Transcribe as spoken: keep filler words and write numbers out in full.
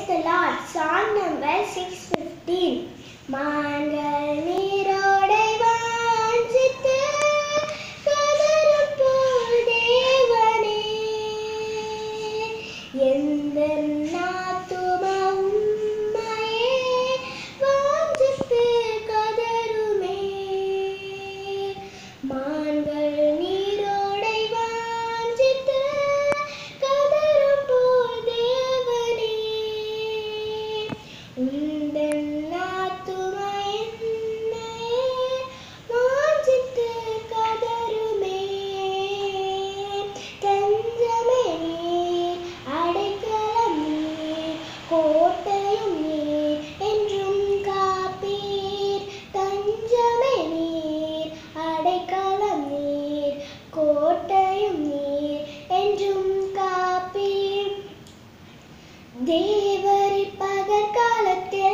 the Lord. Song number six fifteen. மான்கள் நீரோடை வாஞ்சித்து கதறும் போல் தேவனே, எந்தன் ஆத்துமா உம்மையே வாஞ்சித்து கதறுமே. மான்கள் நீரோடை வாஞ்சித்து கதறும் போல் தேவனே, உந்தன் ஆத்துமா என்னையே வாஞ்சித்து கதறுமே. தஞ்சமே நீர், அடைக்கலம் நீர், கோட்டையும் நீர், என்றும் காப்பீர். தஞ்சமே நீர், அடைக்கலம் நீர், கோட்டையும் நீர், என்றும் காப்பீர். தேவரீர் பகற்காலத்தில்